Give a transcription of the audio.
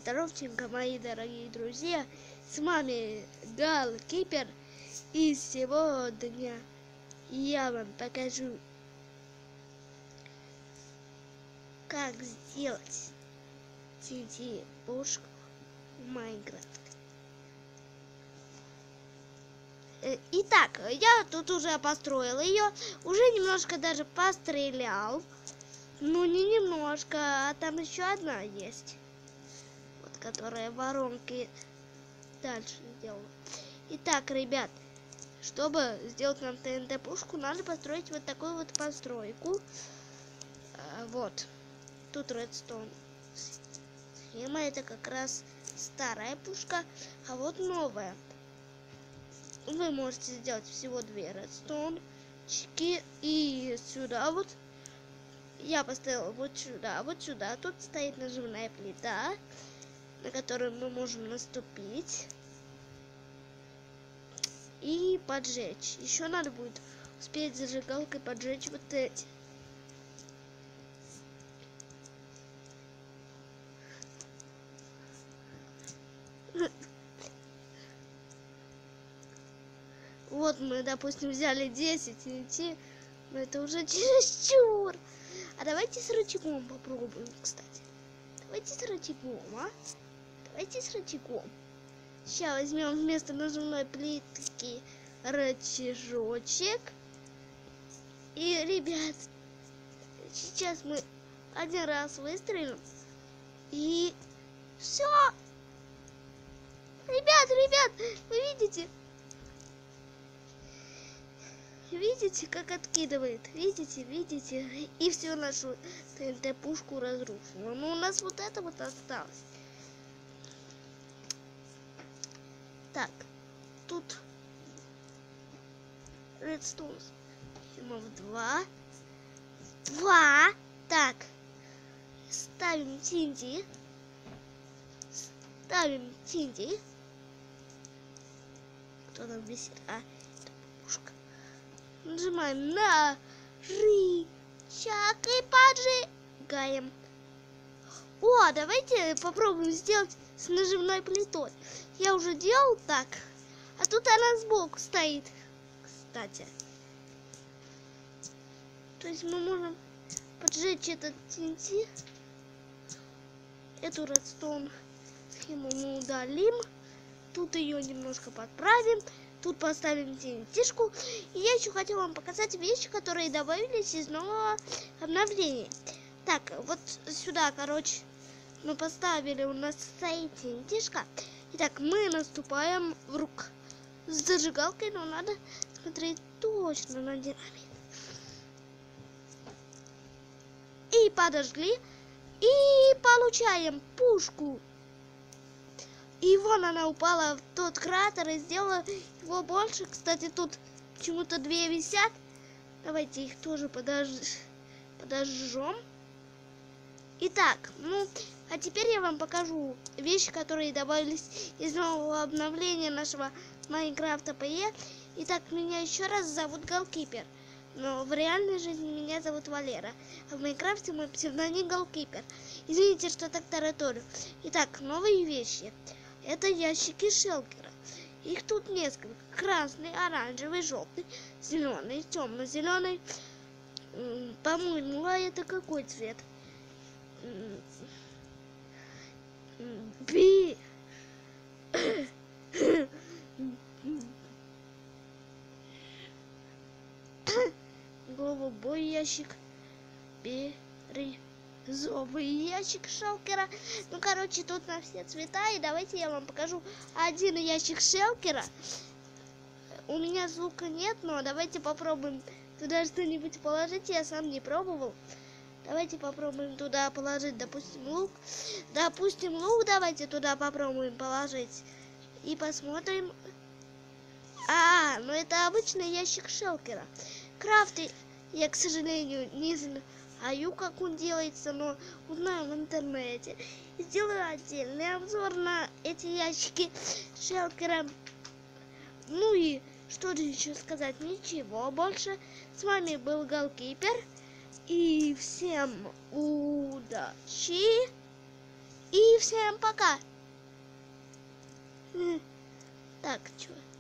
Здоровченко, мои дорогие друзья, с вами Галкипер, и сегодня я вам покажу, как сделать TNT-пушку в Майнкрафте. Итак, я тут уже построил ее, уже немножко даже пострелял. Ну, не немножко, а там еще одна есть, вот, которая воронки дальше сделала. Итак, ребят, чтобы сделать нам ТНТ-пушку, надо построить вот такую вот постройку. Вот, тут редстоун схема, это как раз старая пушка, а вот новая. Вы можете сделать всего 2 редстоунчики, и сюда вот я поставила вот сюда. Тут стоит нажимная плита, на которую мы можем наступить и поджечь. Еще надо будет успеть зажигалкой поджечь вот эти. Вот мы, допустим, взяли 10 TNT, но это уже чересчур. А давайте с рычагом попробуем, кстати. Давайте с рычагом, Давайте с рычагом. Сейчас возьмем вместо нажимной плитки рычажочек. И, ребят, сейчас мы один раз выстрелим. И все. Ребят, вы видите? Видите, как откидывает? Видите? И все, нашу ТНТ-пушку разрушила. Но у нас вот это вот осталось. Так, тут редстоун. В 2. Так, ставим TNT. Кто там висит? Это пушка. Нажимаем на рычаг и поджигаем. О, давайте попробуем сделать с нажимной плитой. Я уже делал так, а тут она сбоку стоит, кстати. То есть мы можем поджечь этот TNT. Эту редстоун схему мы удалим. Тут ее немножко подправим. Тут поставим TNT-шку. И я еще хотела вам показать вещи, которые добавились из нового обновления. Так, вот сюда, короче, мы поставили, у нас стоит TNT-шка. Итак, мы наступаем в рук с зажигалкой, но надо смотреть точно на динамит. И подожгли. И получаем пушку. И вон она упала в тот кратер и сделала его больше. Кстати, тут почему-то 2 висят. Давайте их тоже подожжем. Итак, ну, а теперь я вам покажу вещи, которые добавились из нового обновления нашего Майнкрафта ПЕ. Итак, меня еще раз зовут Галкипер. Но в реальной жизни меня зовут Валера. А в Майнкрафте мой псевдоним Галкипер. Извините, что так тараторю. Итак, новые вещи. Это ящики шелкера. Их тут несколько. Красный, оранжевый, желтый, зеленый, темно-зеленый. По-моему, а это какой цвет? Голубой ящик. Бирюзовый ящик шелкера. Ну, короче, тут на все цвета. И давайте я вам покажу один ящик шелкера. У меня звука нет, но давайте попробуем туда что-нибудь положить. Я сам не пробовал. Давайте попробуем туда положить, допустим, лук. Давайте туда попробуем положить. И посмотрим. Ну это обычный ящик шелкера. Крафты я, к сожалению, не знаю, как он делается, но узнаю в интернете. Сделаю отдельный обзор на эти ящики шелкера. Ну и что же еще сказать? Ничего больше. С вами был Галкипер. И всем удачи. И всем пока. Так, чё?